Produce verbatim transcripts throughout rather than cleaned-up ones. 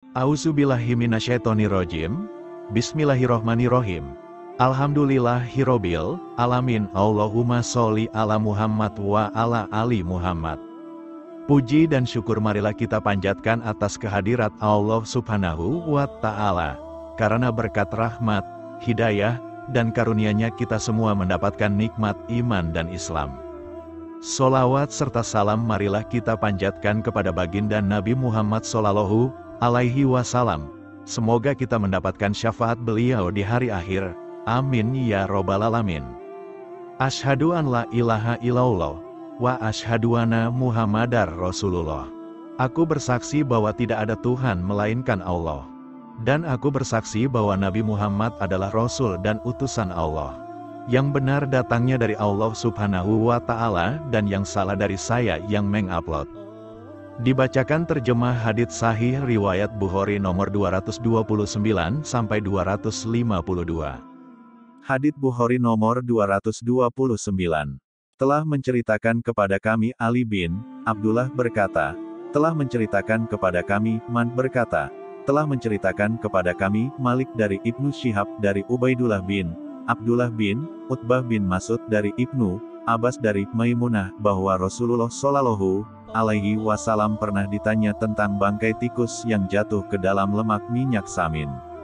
A'udzubillahi minasyaitonirrajim. Bismillahirrohmanirrohim. Alhamdulillahirobbil alamin. Allahumma sholli ala Muhammad wa ala ali Muhammad. Puji dan syukur marilah kita panjatkan atas kehadirat Allah Subhanahu wa Ta'ala. Karena berkat rahmat, hidayah, dan karunia-Nya kita semua mendapatkan nikmat iman dan Islam. Sholawat serta salam marilah kita panjatkan kepada baginda Nabi Muhammad Sallallahu Alaihi Wasallam. Semoga kita mendapatkan syafaat beliau di hari akhir. Amin ya robbal alamin. Asyhadu an la ilaha illallah wa asyhadu anna Muhammadar Rasulullah. Aku bersaksi bahwa tidak ada Tuhan melainkan Allah. Dan aku bersaksi bahwa Nabi Muhammad adalah Rasul dan utusan Allah. Yang benar datangnya dari Allah Subhanahu wa Ta'ala, dan yang salah dari saya yang mengupload. Dibacakan terjemah hadits sahih riwayat Bukhari nomor dua ratus dua puluh sembilan sampai dua ratus lima puluh dua. Hadits Bukhari nomor dua ratus dua puluh sembilan. Telah menceritakan kepada kami Ali bin Abdullah berkata, telah menceritakan kepada kami Man berkata, telah menceritakan kepada kami Malik dari Ibnu Syihab dari Ubaidullah bin Abdullah bin Utbah bin Mas'ud dari Ibnu Abbas dari Maimunah bahwa Rasulullah Shallallahu Alaihi Wasallam pernah ditanya tentang bangkai tikus yang jatuh ke dalam lemak minyak samin.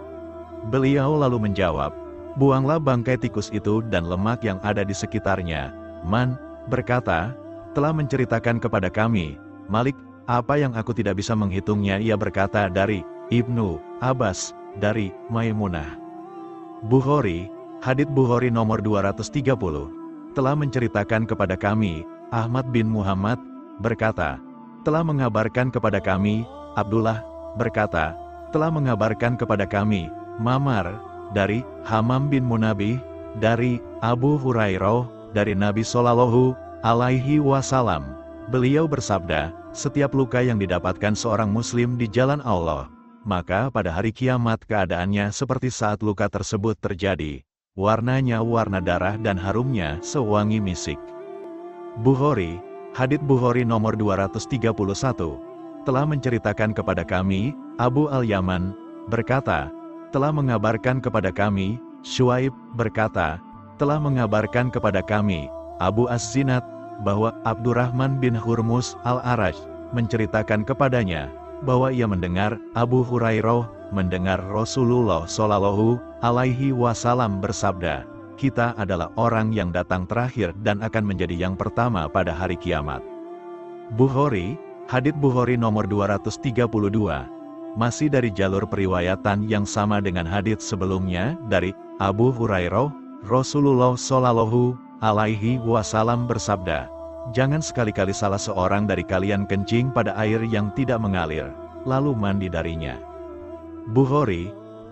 Beliau lalu menjawab, buanglah bangkai tikus itu dan lemak yang ada di sekitarnya. Man berkata, telah menceritakan kepada kami Malik, apa yang aku tidak bisa menghitungnya. Ia berkata dari Ibnu Abbas dari Maimunah. Bukhari, hadits Bukhari nomor dua ratus tiga puluh, telah menceritakan kepada kami Ahmad bin Muhammad berkata, telah mengabarkan kepada kami Abdullah berkata, telah mengabarkan kepada kami Mamar dari Hamam bin Munabih dari Abu Hurairah dari Nabi Shallallahu Alaihi Wasallam. Beliau bersabda, setiap luka yang didapatkan seorang muslim di jalan Allah, maka pada hari kiamat keadaannya seperti saat luka tersebut terjadi. Warnanya warna darah dan harumnya sewangi misik. Bukhari, hadits Bukhari nomor dua ratus tiga puluh satu, telah menceritakan kepada kami Abu Al-Yaman berkata, telah mengabarkan kepada kami Syuaib berkata, telah mengabarkan kepada kami Abu Az-Zinad bahwa Abdurrahman bin Hurmus Al-Araj menceritakan kepadanya bahwa ia mendengar Abu Hurairah mendengar Rasulullah Shallallahu Alaihi Wasallam bersabda, kita adalah orang yang datang terakhir dan akan menjadi yang pertama pada hari kiamat. Bukhari, hadits Bukhari nomor dua ratus tiga puluh dua, masih dari jalur periwayatan yang sama dengan hadits sebelumnya dari Abu Hurairah, Rasulullah Shallallahu Alaihi Wasallam bersabda, jangan sekali-kali salah seorang dari kalian kencing pada air yang tidak mengalir, lalu mandi darinya. Bukhari,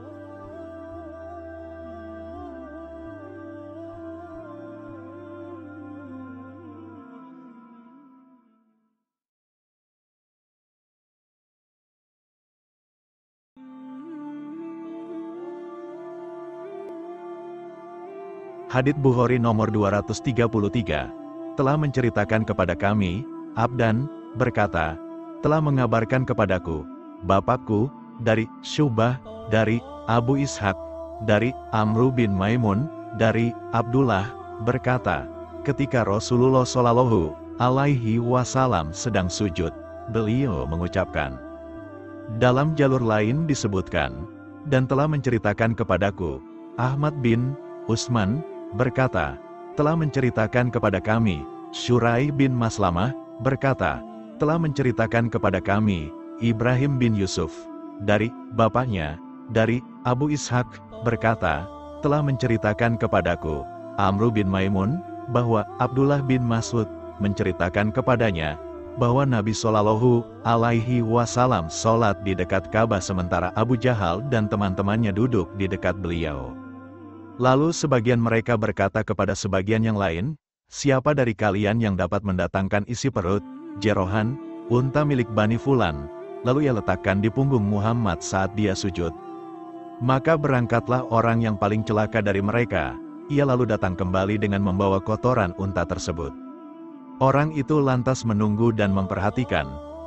hadits Bukhari nomor dua ratus tiga puluh tiga, telah menceritakan kepada kami, Abdan, berkata, telah mengabarkan kepadaku, bapakku, dari Syubah, dari Abu Ishaq, dari Amru bin Maimun, dari Abdullah, berkata, ketika Rasulullah Shallallahu Alaihi Wasallam sedang sujud, beliau mengucapkan. Dalam jalur lain disebutkan, dan telah menceritakan kepadaku, Ahmad bin Usman, berkata, telah menceritakan kepada kami, Syurai bin Maslamah, berkata, telah menceritakan kepada kami, Ibrahim bin Yusuf, dari bapaknya, dari Abu Ishaq, berkata, telah menceritakan kepadaku, Amru bin Maimun, bahwa Abdullah bin Mas'ud, menceritakan kepadanya, bahwa Nabi Shallallahu Alaihi Wasallam sholat di dekat Ka'bah sementara Abu Jahal dan teman-temannya duduk di dekat beliau. Lalu sebagian mereka berkata kepada sebagian yang lain, siapa dari kalian yang dapat mendatangkan isi perut, jerohan, unta milik Bani Fulan, lalu ia letakkan di punggung Muhammad saat dia sujud. Maka berangkatlah orang yang paling celaka dari mereka, ia lalu datang kembali dengan membawa kotoran unta tersebut. Orang itu lantas menunggu dan memperhatikan,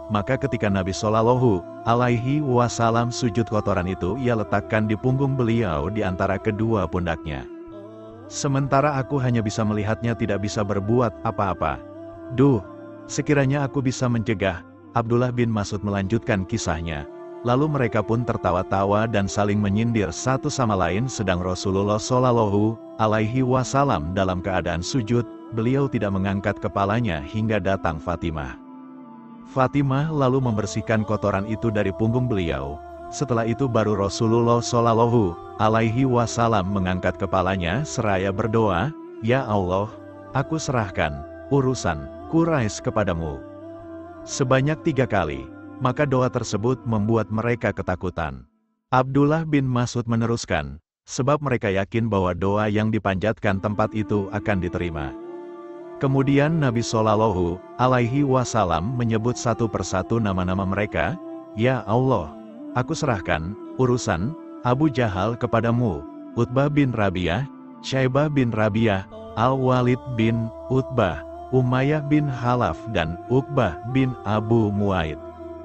Maka ketika Nabi Shallallahu Alaihi Wasallam sujud, kotoran itu ia letakkan di punggung beliau di antara kedua pundaknya. Sementara aku hanya bisa melihatnya, tidak bisa berbuat apa-apa. Duh, sekiranya aku bisa mencegah. Abdullah bin Mas'ud melanjutkan kisahnya. Lalu mereka pun tertawa-tawa dan saling menyindir satu sama lain, sedang Rasulullah Shallallahu Alaihi Wasallam dalam keadaan sujud, beliau tidak mengangkat kepalanya hingga datang Fatimah. Fatimah lalu membersihkan kotoran itu dari punggung beliau. Setelah itu baru Rasulullah Shallallahu Alaihi Wasallam mengangkat kepalanya seraya berdoa, "Ya Allah, aku serahkan urusan Quraisy kepadamu." Sebanyak tiga kali, maka doa tersebut membuat mereka ketakutan. Abdullah bin Mas'ud meneruskan, sebab mereka yakin bahwa doa yang dipanjatkan tempat itu akan diterima. Kemudian Nabi Shallallahu Alaihi Wasallam menyebut satu persatu nama-nama mereka, "Ya Allah, aku serahkan urusan Abu Jahal kepadamu, Utbah bin Rabi'ah, Syaibah bin Rabi'ah, Al-Walid bin Utbah, Umayyah bin Khalaf dan Uqbah bin Abu Mu'aid."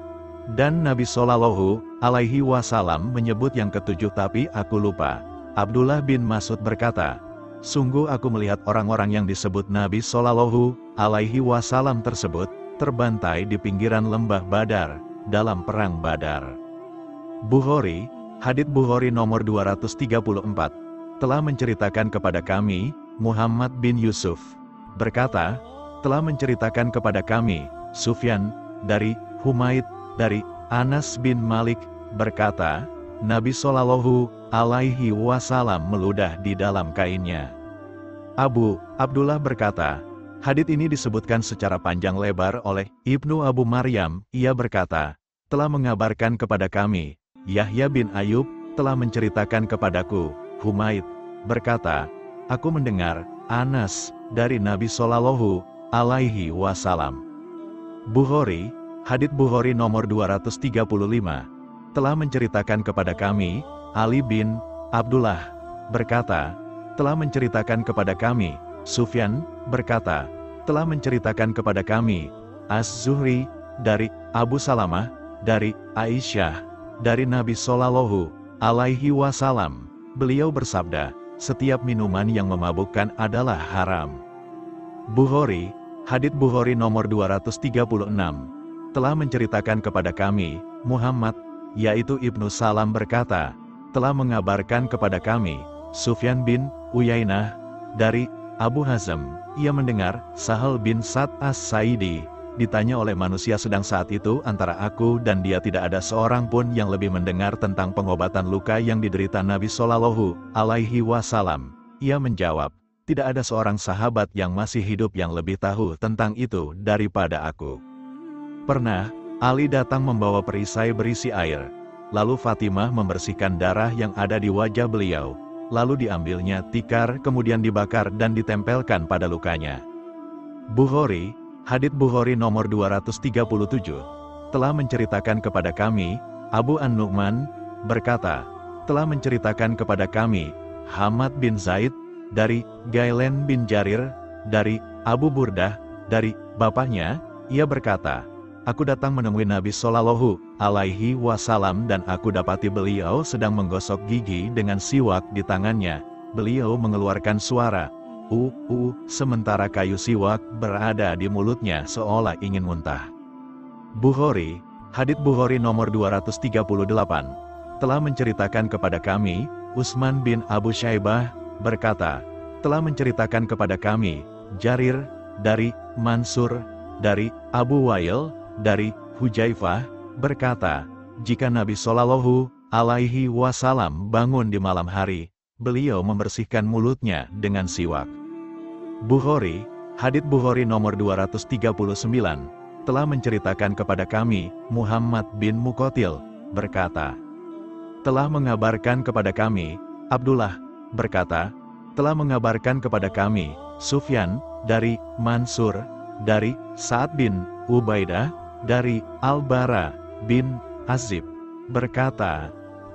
Dan Nabi Shallallahu Alaihi Wasallam menyebut yang ketujuh, tapi aku lupa. Abdullah bin Mas'ud berkata, "Sungguh aku melihat orang-orang yang disebut Nabi Shallallahu Alaihi Wasallam tersebut terbantai di pinggiran lembah Badar dalam perang Badar." Bukhari, hadits Bukhari nomor dua ratus tiga puluh empat, telah menceritakan kepada kami, Muhammad bin Yusuf berkata, telah menceritakan kepada kami, Sufyan, dari Humaid, dari Anas bin Malik, berkata, Nabi Shallallahu Alaihi Wasallam meludah di dalam kainnya. Abu Abdullah berkata, hadits ini disebutkan secara panjang lebar oleh Ibnu Abu Maryam. Ia berkata, telah mengabarkan kepada kami, Yahya bin Ayub telah menceritakan kepadaku. Humaid berkata, aku mendengar Anas dari Nabi Shallallahu Alaihi Wasallam. Bukhari, hadits Bukhari nomor dua ratus tiga puluh lima, telah menceritakan kepada kami, Ali bin Abdullah berkata, telah menceritakan kepada kami, Sufyan berkata, telah menceritakan kepada kami, Az-Zuhri, dari Abu Salamah, dari Aisyah, dari Nabi Shallallahu Alaihi Wasallam, beliau bersabda, setiap minuman yang memabukkan adalah haram. Bukhari, hadits Bukhari nomor dua ratus tiga puluh enam, telah menceritakan kepada kami, Muhammad, yaitu Ibnu Salam berkata, telah mengabarkan kepada kami, Sufyan bin Uyainah, dari Abu Hazm, ia mendengar Sahal bin Sa'd as-Sa'idi ditanya oleh manusia sedang saat itu antara aku dan dia tidak ada seorang pun yang lebih mendengar tentang pengobatan luka yang diderita Nabi Shallallahu Alaihi Wasallam. Ia menjawab, tidak ada seorang sahabat yang masih hidup yang lebih tahu tentang itu daripada aku. Pernah, Ali datang membawa perisai berisi air, lalu Fatimah membersihkan darah yang ada di wajah beliau, lalu diambilnya tikar kemudian dibakar dan ditempelkan pada lukanya. Bukhari, hadits Bukhari nomor dua ratus tiga puluh tujuh, telah menceritakan kepada kami, Abu An-Nu'man berkata, telah menceritakan kepada kami, Hamad bin Zaid, dari Gailen bin Jarir, dari Abu Burdah, dari bapaknya, ia berkata, aku datang menemui Nabi Shallallahu Alaihi Wasallam dan aku dapati beliau sedang menggosok gigi dengan siwak di tangannya. Beliau mengeluarkan suara u u sementara kayu siwak berada di mulutnya seolah ingin muntah. Bukhari, hadits Bukhari nomor dua ratus tiga puluh delapan, telah menceritakan kepada kami, Utsman bin Abu Syaibah berkata, telah menceritakan kepada kami, Jarir, dari Mansur, dari Abu Wail, dari Hujaifah, berkata, jika Nabi Shallallahu Alaihi Wasallam bangun di malam hari, beliau membersihkan mulutnya dengan siwak. Bukhari, hadits Bukhari nomor dua ratus tiga puluh sembilan, telah menceritakan kepada kami, Muhammad bin Muqatil, berkata, telah mengabarkan kepada kami, Abdullah, berkata, telah mengabarkan kepada kami, Sufyan, dari Mansur, dari Sa'ad bin Ubaidah, dari Al-Bara bin Azib, berkata,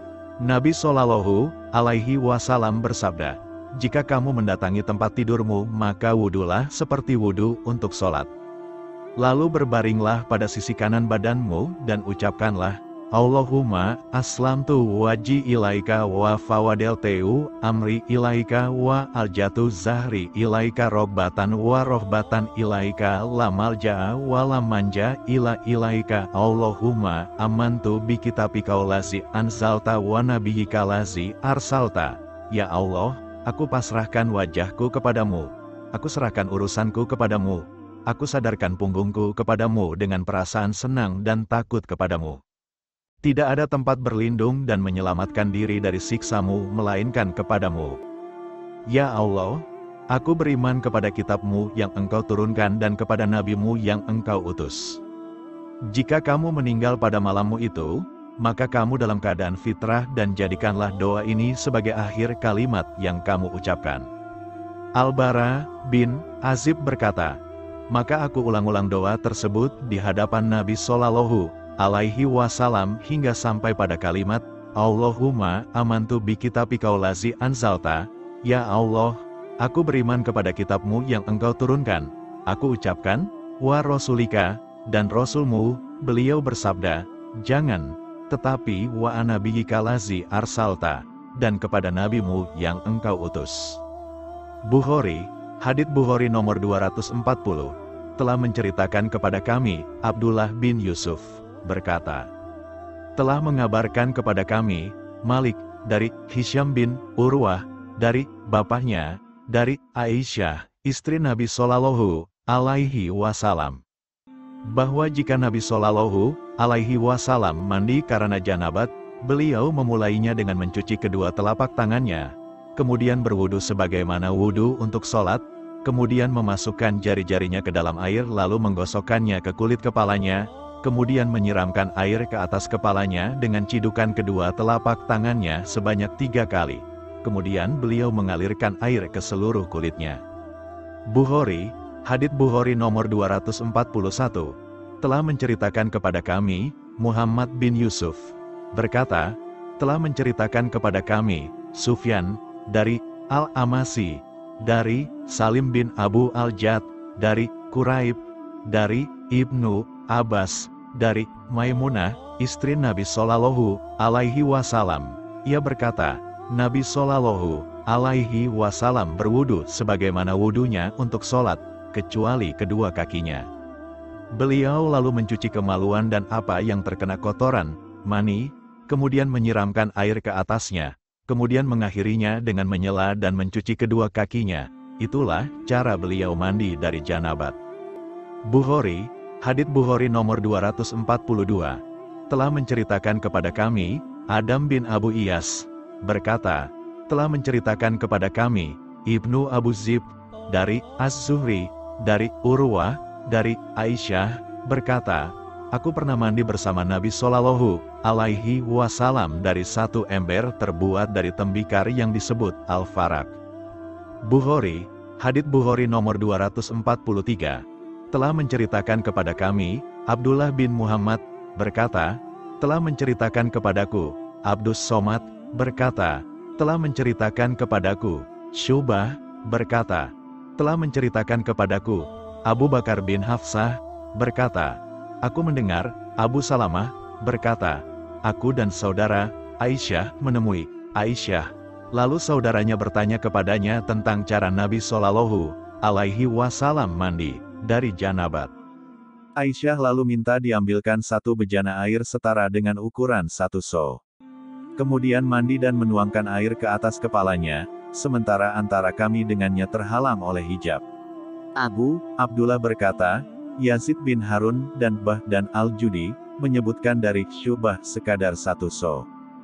Nabi Shallallahu Alaihi Wasallam bersabda, jika kamu mendatangi tempat tidurmu, maka wudulah seperti wudu untuk sholat. Lalu berbaringlah pada sisi kanan badanmu, dan ucapkanlah, Allahumma aslamtu waji ilaika wa fawadelteu amri ilaika wa aljatu zahri ilaika rogbatan wa rohbatan ilaika la malja'a wa la manja ila ilaika. Allahumma amantu bi kitabikau lazi anzalta wa nabiyika lazi arsalta. Ya Allah, aku pasrahkan wajahku kepadamu, aku serahkan urusanku kepadamu, aku sadarkan punggungku kepadamu dengan perasaan senang dan takut kepadamu. Tidak ada tempat berlindung dan menyelamatkan diri dari siksamu melainkan kepadamu. Ya Allah, aku beriman kepada kitabmu yang engkau turunkan dan kepada nabimu yang engkau utus. Jika kamu meninggal pada malammu itu, maka kamu dalam keadaan fitrah dan jadikanlah doa ini sebagai akhir kalimat yang kamu ucapkan. Al-Bara bin Azib berkata, maka aku ulang-ulang doa tersebut di hadapan Nabi Shallallahu alaihi wasallam hingga sampai pada kalimat, Allahumma amantu bi kitabikau lazi anzalta. Ya Allah, aku beriman kepada kitabmu yang engkau turunkan. Aku ucapkan, wa rasulika, dan rasulmu. Beliau bersabda, jangan, tetapi wa anabiyika lazi arsalta, dan kepada nabimu yang engkau utus. Bukhari, hadits Bukhari nomor dua ratus empat puluh, telah menceritakan kepada kami, Abdullah bin Yusuf berkata, telah mengabarkan kepada kami, Malik, dari Hisham bin Urwah, dari bapaknya, dari Aisyah, istri Nabi Shallallahu alaihi wasallam, bahwa jika Nabi Shallallahu alaihi wasallam mandi karena janabat, beliau memulainya dengan mencuci kedua telapak tangannya, kemudian berwudu sebagaimana wudu untuk sholat, kemudian memasukkan jari-jarinya ke dalam air lalu menggosokkannya ke kulit kepalanya, kemudian menyiramkan air ke atas kepalanya dengan cidukan kedua telapak tangannya sebanyak tiga kali. Kemudian beliau mengalirkan air ke seluruh kulitnya. Bukhari, hadits Bukhari nomor dua ratus empat puluh satu, telah menceritakan kepada kami, Muhammad bin Yusuf berkata, telah menceritakan kepada kami, Sufyan, dari Al-Amasi, dari Salim bin Abu Al-Jad, dari Quraib, dari Ibnu Abbas, dari Maimunah, istri Nabi Shallallahu alaihi wasallam. Ia berkata, Nabi Shallallahu alaihi wasallam berwudu sebagaimana wudunya untuk sholat, kecuali kedua kakinya. Beliau lalu mencuci kemaluan dan apa yang terkena kotoran, mani, kemudian menyiramkan air ke atasnya, kemudian mengakhirinya dengan menyela dan mencuci kedua kakinya. Itulah cara beliau mandi dari janabat. Bukhari, hadits Bukhari nomor dua ratus empat puluh dua, telah menceritakan kepada kami, Adam bin Abu Iyas berkata, telah menceritakan kepada kami, Ibnu Abu Zib, dari Az-Zuhri, dari Urwah, dari Aisyah, berkata, aku pernah mandi bersama Nabi Shallallahu alaihi wasallam dari satu ember terbuat dari tembikar yang disebut Al-Farak. Bukhari, hadits Bukhari nomor dua ratus empat puluh tiga, telah menceritakan kepada kami, Abdullah bin Muhammad berkata, telah menceritakan kepadaku, Abdus Somad berkata, telah menceritakan kepadaku, Syubah berkata, telah menceritakan kepadaku, Abu Bakar bin Hafsah berkata, aku mendengar Abu Salamah berkata, aku dan saudara Aisyah menemui Aisyah, lalu saudaranya bertanya kepadanya tentang cara Nabi Shallallahu alaihi wasallam mandi dari janabat. Aisyah lalu minta diambilkan satu bejana air setara dengan ukuran satu so. Kemudian mandi dan menuangkan air ke atas kepalanya, sementara antara kami dengannya terhalang oleh hijab. Abu Abdullah berkata, Yazid bin Harun dan Bah dan Al-Judi menyebutkan dari Syubah sekadar satu so.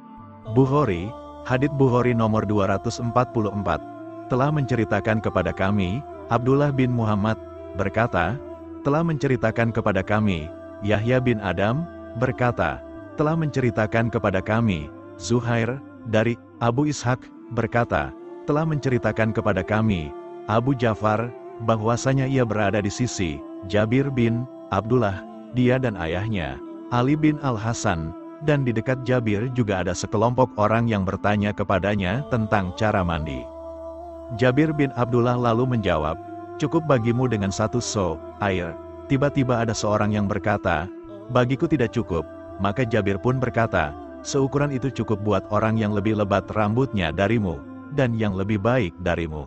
Bukhari, hadits Bukhari nomor dua ratus empat puluh empat, telah menceritakan kepada kami, Abdullah bin Muhammad berkata, telah menceritakan kepada kami, Yahya bin Adam berkata, telah menceritakan kepada kami, Zuhair, dari Abu Ishaq berkata, telah menceritakan kepada kami, Abu Ja'far, bahwasanya ia berada di sisi Jabir bin Abdullah, dia dan ayahnya, Ali bin Al-Hasan, dan di dekat Jabir juga ada sekelompok orang yang bertanya kepadanya tentang cara mandi. Jabir bin Abdullah lalu menjawab, cukup bagimu dengan satu so air, Tiba-tiba ada seorang yang berkata, "Bagiku tidak cukup." Maka Jabir pun berkata, "Seukuran itu cukup buat orang yang lebih lebat rambutnya darimu, dan yang lebih baik darimu."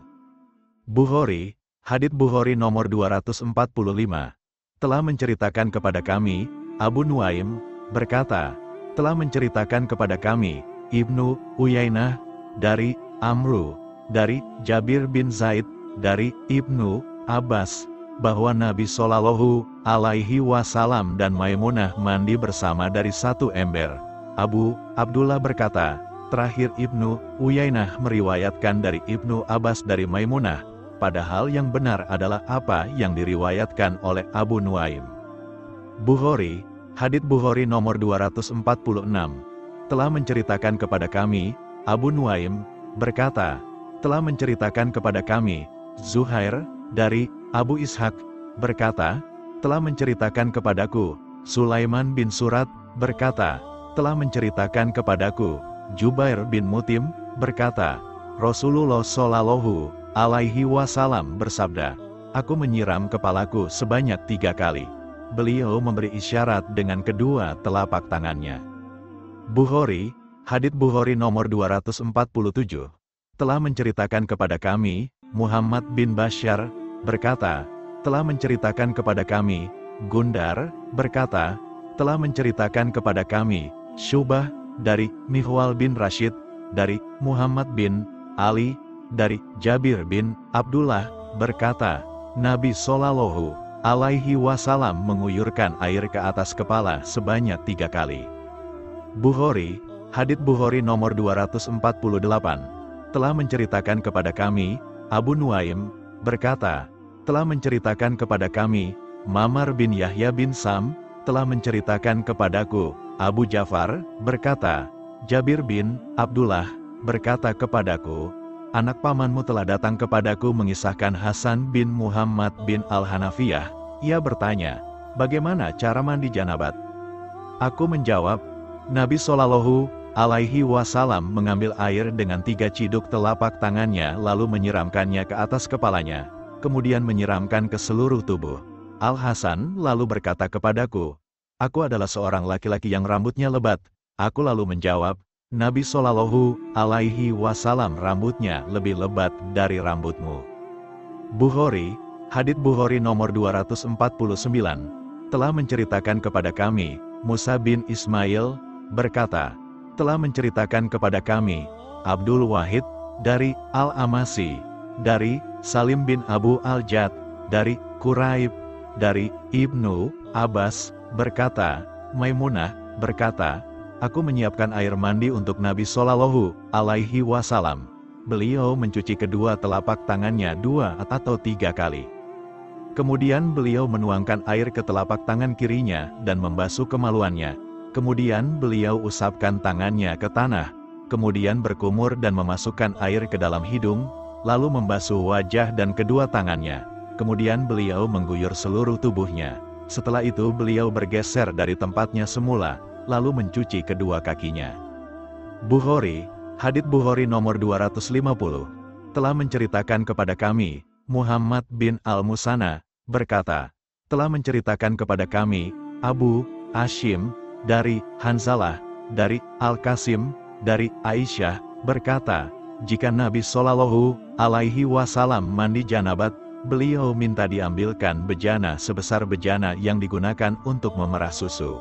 Bukhari, hadits Bukhari nomor dua ratus empat puluh lima, telah menceritakan kepada kami, Abu Nuaim, berkata, telah menceritakan kepada kami, Ibnu Uyainah, dari Amru, dari Jabir bin Zaid, dari Ibnu Abbas, bahwa Nabi Shallallahu Alaihi Wasallam dan Maimunah mandi bersama dari satu ember. Abu Abdullah berkata, terakhir Ibnu Uyainah meriwayatkan dari Ibnu Abbas dari Maimunah, padahal yang benar adalah apa yang diriwayatkan oleh Abu Nuaim. Bukhari, hadits Bukhari nomor dua ratus empat puluh enam, telah menceritakan kepada kami, Abu Nuaim, berkata, telah menceritakan kepada kami, Zuhair, dari Abu Ishaq, berkata, telah menceritakan kepadaku, Sulaiman bin Surat, berkata, telah menceritakan kepadaku, Jubair bin Mutim, berkata, Rasulullah Shallallahu Alaihi Wasallam bersabda, aku menyiram kepalaku sebanyak tiga kali. Beliau memberi isyarat dengan kedua telapak tangannya. Bukhari, hadits Bukhari nomor dua ratus empat puluh tujuh, telah menceritakan kepada kami, Muhammad bin Bashar, berkata, telah menceritakan kepada kami, Gundar, berkata, telah menceritakan kepada kami, Syubah, dari Mihwal bin Rashid, dari Muhammad bin Ali, dari Jabir bin Abdullah, berkata, Nabi Shallallahu Alaihi Wasallam menguyurkan air ke atas kepala sebanyak tiga kali. Bukhari, hadits Bukhari nomor dua ratus empat puluh delapan, telah menceritakan kepada kami, Abu Nuaim, berkata, telah menceritakan kepada kami, Mamar bin Yahya bin Sam, telah menceritakan kepadaku, Abu Ja'far, berkata, Jabir bin Abdullah, berkata kepadaku, anak pamanmu telah datang kepadaku mengisahkan Hasan bin Muhammad bin Al-Hanafiyah. Ia bertanya, bagaimana cara mandi janabat? Aku menjawab, Nabi Shallallahu Alaihi Wasallam mengambil air dengan tiga ciduk telapak tangannya lalu menyiramkannya ke atas kepalanya, kemudian menyiramkan ke seluruh tubuh. Al-Hasan lalu berkata kepadaku, aku adalah seorang laki-laki yang rambutnya lebat. Aku lalu menjawab, Nabi Shallallahu Alaihi Wasallam rambutnya lebih lebat dari rambutmu. Bukhari, hadits Bukhari nomor dua ratus empat puluh sembilan, telah menceritakan kepada kami, Musa bin Ismail, berkata, telah menceritakan kepada kami, Abdul Wahid, dari Al-Amasi, dari Salim bin Abu Al-Jad, dari Quraib, dari Ibnu Abbas, berkata, Maimunah, berkata, aku menyiapkan air mandi untuk Nabi Shallallahu Alaihi Wasallam. Beliau mencuci kedua telapak tangannya dua atau tiga kali. Kemudian beliau menuangkan air ke telapak tangan kirinya dan membasuh kemaluannya. Kemudian beliau usapkan tangannya ke tanah. Kemudian berkumur dan memasukkan air ke dalam hidung, lalu membasuh wajah dan kedua tangannya. Kemudian beliau mengguyur seluruh tubuhnya. Setelah itu beliau bergeser dari tempatnya semula, lalu mencuci kedua kakinya. Bukhari, hadits Bukhari nomor dua ratus lima puluh, telah menceritakan kepada kami, Muhammad bin Al-Musanna, berkata, telah menceritakan kepada kami, Abu Hashim, dari Hanzalah, dari Al-Qasim, dari Aisyah, berkata, jika Nabi Shallallahu Alaihi Wasallam mandi janabat, beliau minta diambilkan bejana sebesar bejana yang digunakan untuk memerah susu.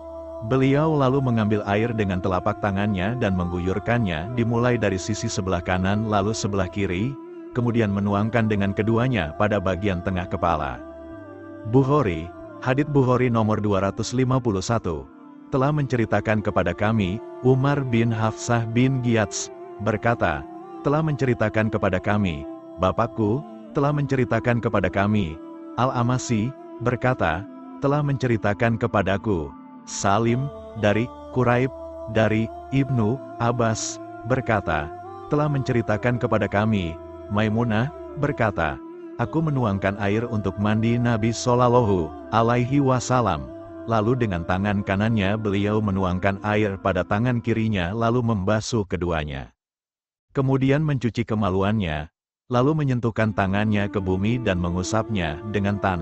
Beliau lalu mengambil air dengan telapak tangannya dan mengguyurkannya dimulai dari sisi sebelah kanan lalu sebelah kiri, kemudian menuangkan dengan keduanya pada bagian tengah kepala. Bukhari, hadits Bukhari nomor dua ratus lima puluh satu, telah menceritakan kepada kami, Umar bin Hafsah bin Giyats, berkata, telah menceritakan kepada kami, bapakku, telah menceritakan kepada kami, Al-Amasi, berkata, telah menceritakan kepadaku, Salim, dari Quraib, dari Ibnu Abbas, berkata, telah menceritakan kepada kami, Maimunah, berkata, aku menuangkan air untuk mandi Nabi Shallallahu Alaihi Wasallam, lalu dengan tangan kanannya beliau menuangkan air pada tangan kirinya lalu membasuh keduanya. Kemudian mencuci kemaluannya, lalu menyentuhkan tangannya ke bumi dan mengusapnya dengan tanah,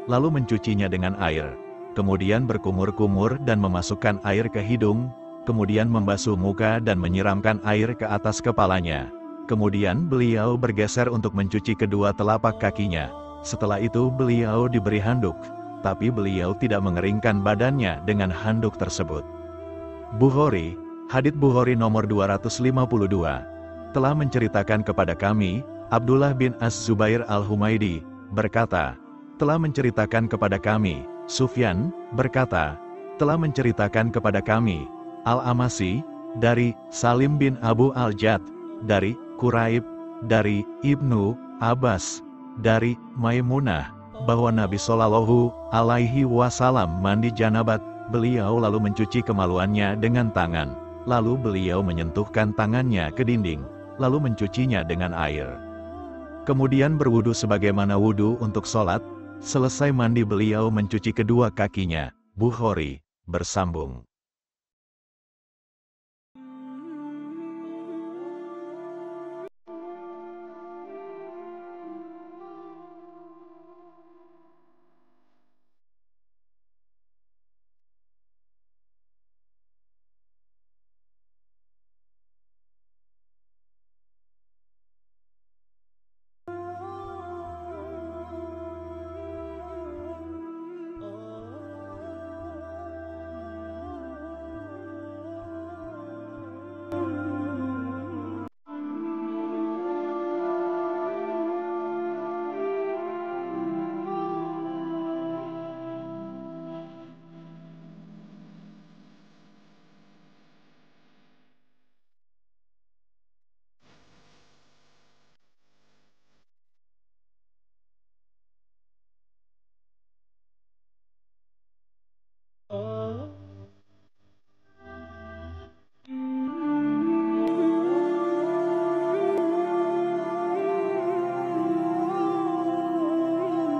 lalu mencucinya dengan air. Kemudian berkumur-kumur dan memasukkan air ke hidung, kemudian membasuh muka dan menyiramkan air ke atas kepalanya. Kemudian beliau bergeser untuk mencuci kedua telapak kakinya. Setelah itu beliau diberi handuk, tapi beliau tidak mengeringkan badannya dengan handuk tersebut. Bukhari, hadits Bukhari nomor dua ratus lima puluh dua, telah menceritakan kepada kami, Abdullah bin Az-Zubair Al-Humaidi, berkata, telah menceritakan kepada kami, Sufyan, berkata, telah menceritakan kepada kami, Al-Amasi, dari Salim bin Abu Al-Jad, dari Quraib, dari Ibnu Abbas, dari Maimunah, bahwa Nabi Shallallahu Alaihi Wasallam mandi janabat, beliau lalu mencuci kemaluannya dengan tangan, lalu beliau menyentuhkan tangannya ke dinding, lalu mencucinya dengan air. Kemudian berwudu sebagaimana wudu untuk sholat, selesai mandi beliau mencuci kedua kakinya. Bukhari, bersambung.